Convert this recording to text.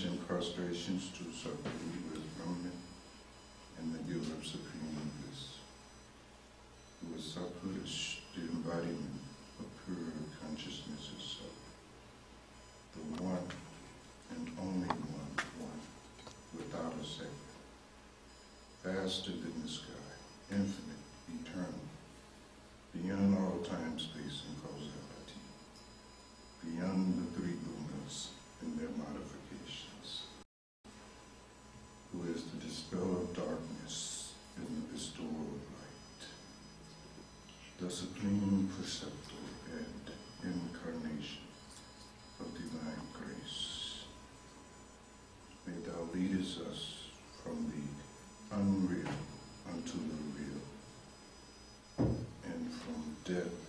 homage and prostrations to Supreme, who is permanent, and the giver of supreme bliss, who is Sapurush, the embodiment of pure consciousness itself, the one and only one, without a second, vaster than the sky, infinite, eternal, beyond all time, space, and causality, beyond the three gunas and their modifications, who is the dispel of darkness and the bestower of light, the supreme preceptor and incarnation of divine grace. May thou leadest us from the unreal unto the real, and from death